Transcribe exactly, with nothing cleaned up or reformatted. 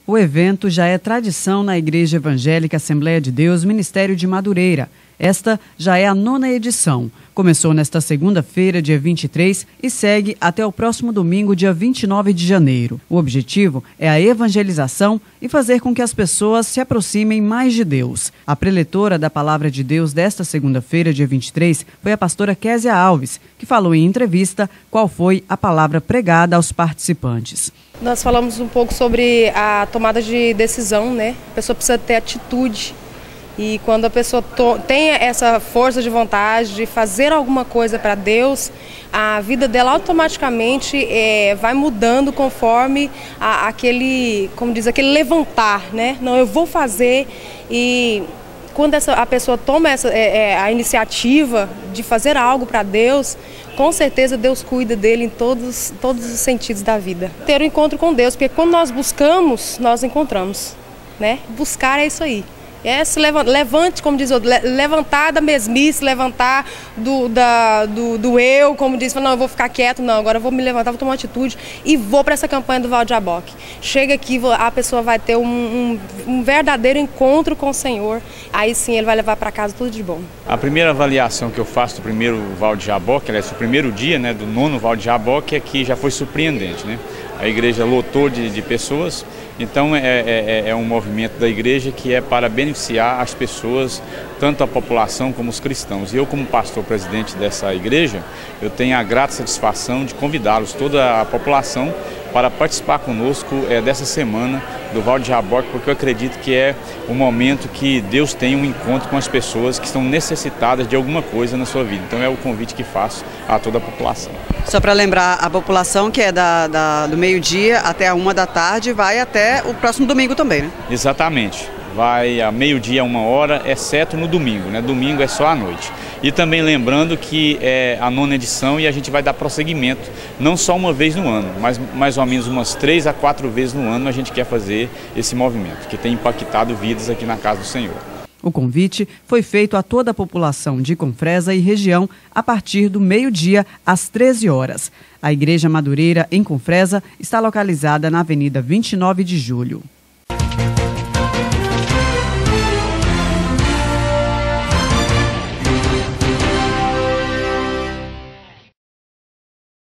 O evento já é tradição na Igreja Evangélica Assembleia de Deus, Ministério de Madureira. Esta já é a nona edição. Começou nesta segunda-feira, dia vinte e três, e segue até o próximo domingo, dia vinte e nove de janeiro. O objetivo é a evangelização e fazer com que as pessoas se aproximem mais de Deus. A preletora da Palavra de Deus desta segunda-feira, dia vinte e três, foi a pastora Késia Alves, que falou em entrevista qual foi a palavra pregada aos participantes. Nós falamos um pouco sobre a tomada de decisão, né? A pessoa precisa ter atitude. E quando a pessoa tem essa força de vontade de fazer alguma coisa para Deus, a vida dela automaticamente é, vai mudando conforme a, aquele, como diz, aquele levantar, né? Não, eu vou fazer. E quando essa, a pessoa toma essa, é, a iniciativa de fazer algo para Deus, com certeza Deus cuida dele em todos, todos os sentidos da vida. Ter um encontro com Deus, porque quando nós buscamos, nós encontramos, né? Buscar é isso aí. É se levante, como diz o outro, levantar da mesmice, levantar do, da, do, do eu, como diz, não, eu vou ficar quieto, não, agora eu vou me levantar, vou tomar uma atitude e vou para essa campanha do Val de Jaboque. Chega aqui, a pessoa vai ter um, um, um verdadeiro encontro com o Senhor, aí sim ele vai levar para casa tudo de bom. A primeira avaliação que eu faço do primeiro Val de Jaboque, aliás, do primeiro dia, né, do nono Val de Jaboque, é que já foi surpreendente, né? A igreja lotou de, de pessoas, então é, é, é um movimento da igreja que é para beneficiar as pessoas, tanto a população como os cristãos. E eu, como pastor presidente dessa igreja, eu tenho a grata satisfação de convidá-los, toda a população, para participar conosco é, dessa semana do Val de Jaboque, porque eu acredito que é o momento que Deus tem um encontro com as pessoas que estão necessitadas de alguma coisa na sua vida. Então é o convite que faço a toda a população. Só para lembrar, a população que é da, da, do meio-dia até a uma da tarde vai até o próximo domingo também, né? Exatamente. Vai a meio-dia, uma hora, exceto no domingo, né? Domingo é só à noite. E também lembrando que é a nona edição e a gente vai dar prosseguimento, não só uma vez no ano, mas mais ou menos umas três a quatro vezes no ano a gente quer fazer esse movimento, que tem impactado vidas aqui na casa do Senhor. O convite foi feito a toda a população de Confresa e região a partir do meio-dia às treze horas. A Igreja Madureira, em Confresa, está localizada na Avenida vinte e nove de julho.